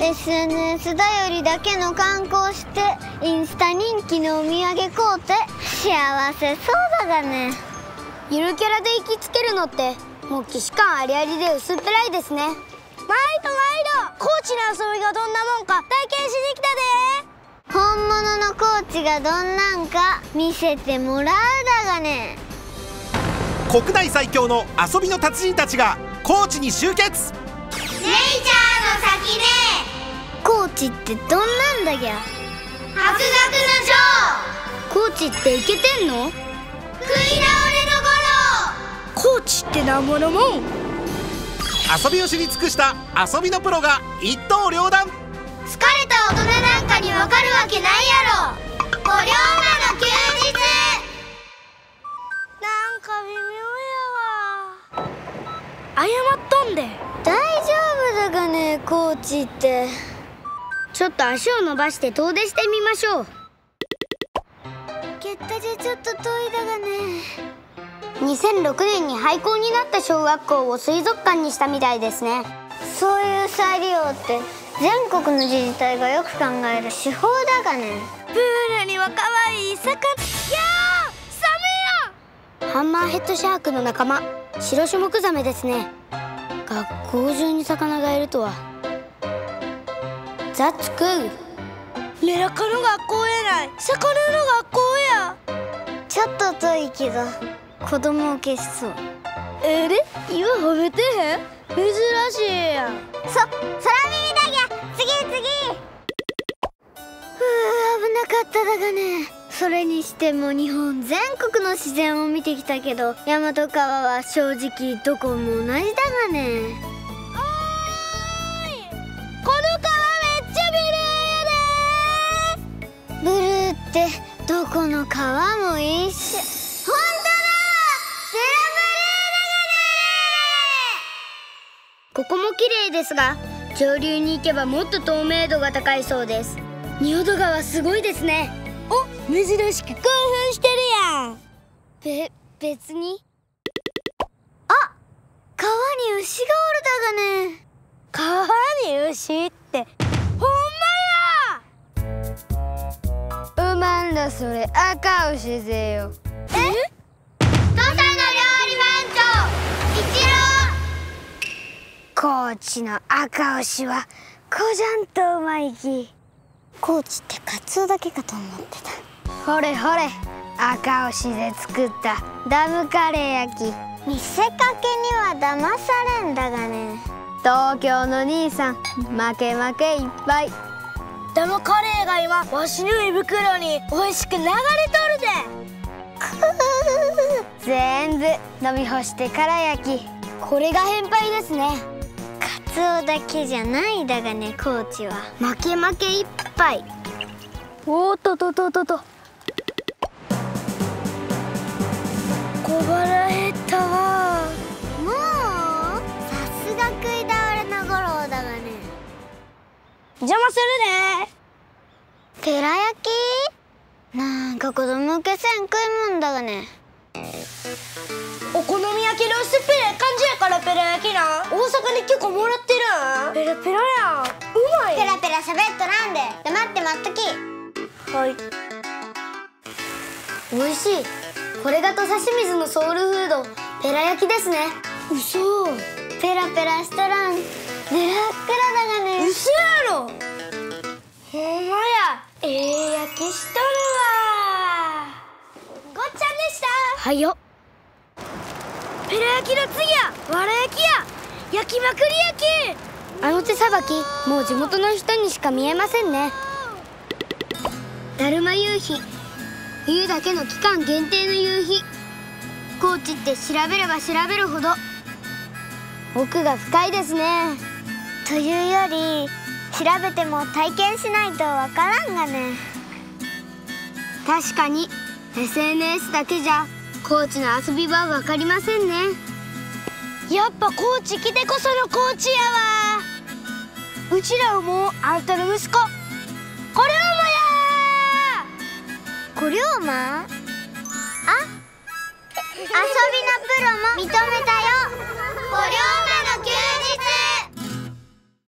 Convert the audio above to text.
SNS 頼りだけの観光してインスタ人気のお土産買うて幸せそうだがね。 ゆるキャラで行きつけるのってもう既視感ありありで薄っぺらいですね。毎度高知の遊びがどんなもんか体験しに来たで。 本物の高知がどんなんか見せてもらうだがね。 国内最強の遊びの達人たちが高知に集結。 ネイチャーの先で高知ってどんなんだぎゃ。博学の高知って行けてんの？ 城食い倒れの高知ってなんぼのもん。 遊びを知り尽くした遊びのプロが一刀両断。 疲れた大人なんかにわかるわけないやろ。五両間の休日なんか微妙やわ。謝っとんで。 大丈夫だがね。高知ってちょっと足を伸ばして遠出してみましょう。 結果じゃちょっと遠いだがね。 2006年に廃校になった小学校を水族館にしたみたいですね。 そういう再利用って全国の自治体がよく考える手法だがね。 プールには可愛い魚。やー、サメや。ハンマーヘッドシャークの仲間、シロシュモクザメですね。学校中に魚がいるとは。ザッツくん、メダカの学校やない、魚の学校や。 ちょっと遠いけど子供受けしそう。 今褒めてへん？珍しいやん。 空耳だぎゃ。次危なかっただがね。それにしても日本全国の自然を見てきたけど大和川は正直どこも同じだがね。 おーい、この川めっちゃブルーやで。 ブルーってどこの川もいいし。ほんとだ、 ここも綺麗ですが上流に行けばもっと透明度が高いそうです。仁淀川すごいですね。お、珍しく興奮してるやん。別に。 あ、川に牛がおるだがね。 川に牛ってほんまや。うまんだそれ赤牛ぜよ。 土佐の料理番長一郎。 高知の赤牛はこじゃんとうまいき。 高知ってカツオだけかと思ってた。 ほれほれ、赤牛で作ったダムカレー焼き。 見せかけには騙されんだがね。 東京の兄さん負け負けいっぱい。ダムカレーが今わしの胃袋に美味しく流れとるで。全部飲み干してから焼き。これが変態ですね。 カツオだけじゃないだがね。高知は負け負けいっぱい。おっととととと、小腹減ったわ。 もうさすが食い倒れの五郎だがね。 邪魔するね。 ペラ焼きなんか子供受けせん食いもんだがね。 お好み焼きの薄っぺらい感じやからペラ焼きな。大阪で許可もらってるん。ペラペラやん。うまい。 ペラペラ喋っとらんで黙って待っとき。 はい。美味しい。これが土佐清水のソウルフード、ペラ焼きですね。嘘。 ペラペラしとらん。ブラックラだがね。 嘘やろ。ほんまや。焼きしとるわ。ごっちゃんでした。はいよ。ペラ焼きの次やわら焼きや。焼きまくり焼き。あの手さばきもう地元の人にしか見えませんね。だるま夕日、冬だけの期間限定の夕日。高知って調べれば調べるほど奥が深いですね。 というより調べても体験しないとわからんがね。 確かに SNS だけじゃ高知の遊びはわかりませんね。やっぱ高知来てこその高知やわ。うちらもあんたの息子小龍馬や。 小龍馬？あ、遊びのプロも認めたよ。小龍馬